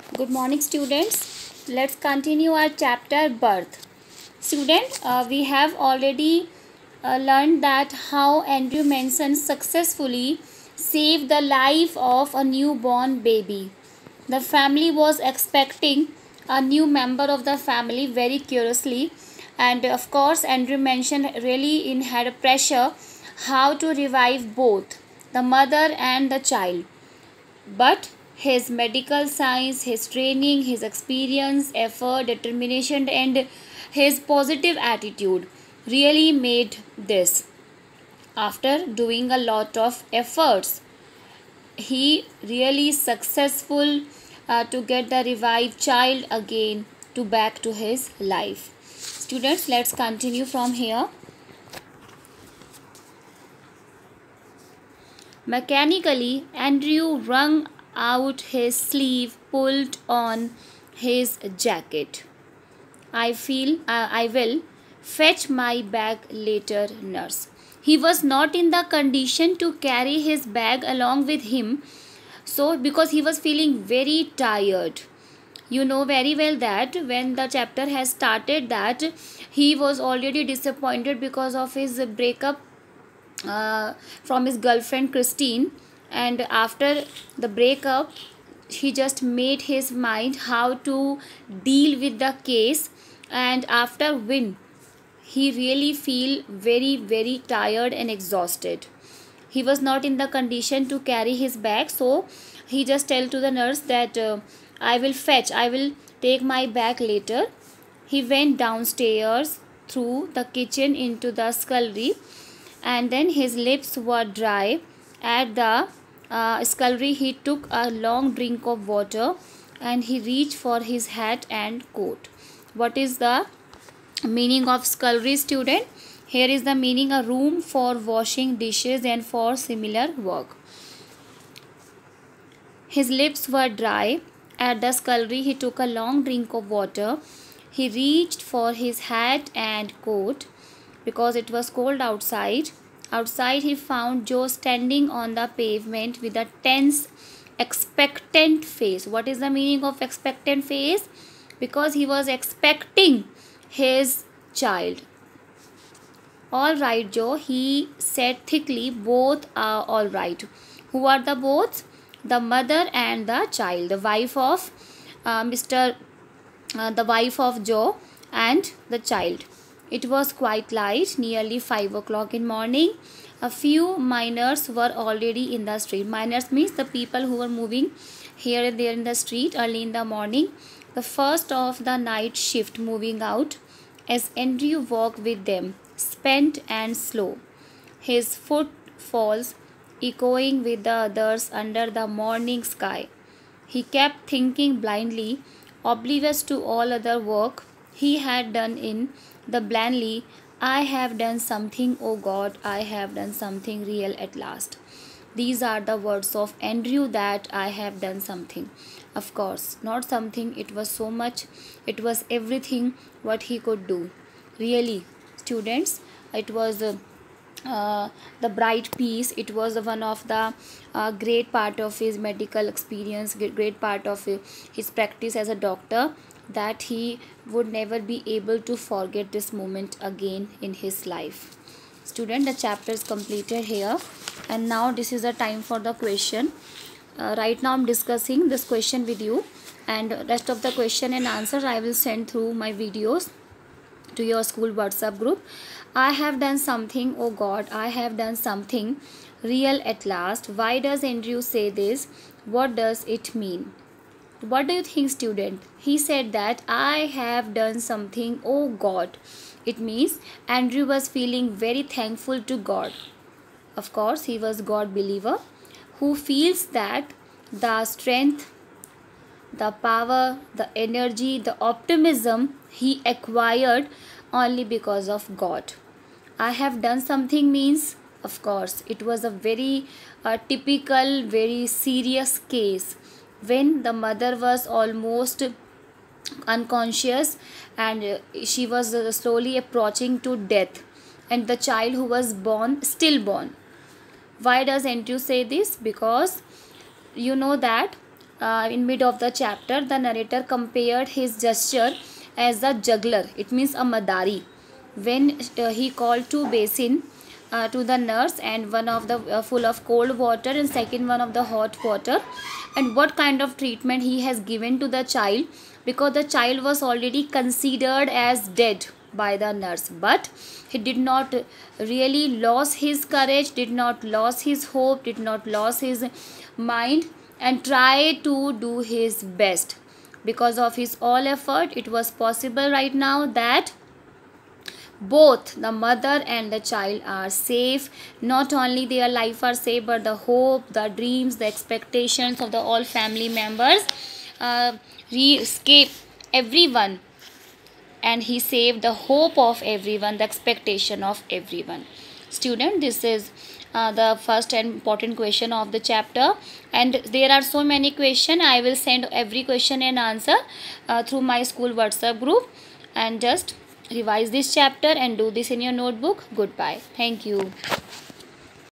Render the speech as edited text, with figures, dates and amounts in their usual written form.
Good morning, students. Let's continue our chapter birth. Student, we have already learned that how Andrew Manson successfully saved the life of a newborn baby. The family was expecting a new member of the family very curiously, and of course, Andrew Manson really had a pressure how to revive both the mother and the child. But his medical science, his training, his experience, effort, determination, and his positive attitude really made this. After doing a lot of efforts, he really successful to get the revived child again to back to his life. Students, let's continue from here. Mechanically, Andrew wrung out his sleeve, pulled on his jacket. I will fetch my bag later, nurse. He was not in the condition to carry his bag along with him, so because he was feeling very tired. You know very well that when the chapter has started that he was already disappointed because of his breakup from his girlfriend Christine, and after the breakup he just made his mind how to deal with the case, and after win he really feel very tired and exhausted. He was not in the condition to carry his bag, so he just tell to the nurse that I will take my bag later. He went downstairs through the kitchen into the scullery, and then his lips were dry. At the scullery, he took a long drink of water and he reached for his hat and coat. What is the meaning of scullery, student? Here is the meaning: a room for washing dishes and for similar work. His lips were dry. At the scullery, he took a long drink of water. He reached for his hat and coat because it was cold outside. Outside, he found Joe standing on the pavement with a tense, expectant face. What is the meaning of expectant face? Because he was expecting his child. All right, Joe, he said thickly. Both are all right. Who are the both? The mother and the child, the wife of the wife of Joe and the child. It was quite light, nearly 5 o'clock in morning. A few miners were already in the street. Miners means the people who were moving here and there in the street early in the morning. The first of the night shift moving out as Andrew walked with them, spent and slow, his footfalls echoing with the others under the morning sky. He kept thinking blindly, oblivious to all other work he had done in the blindly, I have done something, oh God, I have done something real at last. These are the words of Andrew, that I have done something. Of course, not something, it was so much, it was everything what he could do. Really, students, it was the bright piece. It was one of the great part of his medical experience, great part of his practice as a doctor, that he would never be able to forget this moment again in his life. Student, the chapter is completed here, and now this is the time for the question. Right now I'm discussing this question with you, and rest of the question and answer I will send through my videos to your school WhatsApp group. I have done something, oh God, I have done something real at last. Why does Andrew say this? What does it mean? What do you think, student? He said that I have done something, oh God. It means Andrew was feeling very thankful to God. Of course, he was God believer who feels that the strength, the power, the energy, the optimism he acquired only because of God. I have done something means, of course, it was a very typical, very serious case when the mother was almost unconscious, and she was slowly approaching to death, and the child who was born, stillborn. Why does Andrew say this? Because you know that in mid of the chapter, the narrator compared his gesture as a juggler. It means a madari. When he called two basin to the nurse, and one of the full of cold water and second one of the hot water, and what kind of treatment he has given to the child, because the child was already considered as dead by the nurse, but he did not really lose his courage, did not lose his hope, did not lose his mind, and try to do his best. Because of his all effort, it was possible right now that both the mother and the child are safe. Not only their life are safe, but the hope, the dreams, the expectations of the all family members escape everyone, and he saved the hope of everyone, the expectation of everyone. Student, this is the first and important question of the chapter, and there are so many questions. I will send every question and answer through my school WhatsApp group, and just revise this chapter and do this in your notebook. Goodbye. Thank you.